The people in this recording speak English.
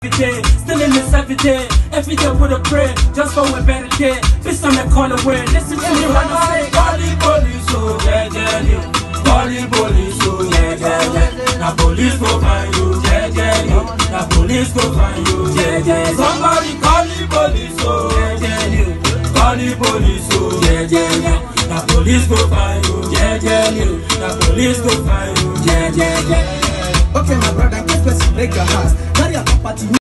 Still in this every day with a prayer, just for a better day. This on the call away, listen to me when I say Call police, oh yeah, yeah, yeah. Call police, oh yeah, yeah, yeah. Now police go find you, yeah, yeah, yeah. Now police go find you, yeah, yeah. Somebody call the police, oh yeah, yeah, yeah. Call the police, oh yeah, yeah, yeah. Now police go find you, yeah, yeah, yeah. Now police go find you, yeah, yeah, yeah. Okay, my brother, in case person break your house, carry your property.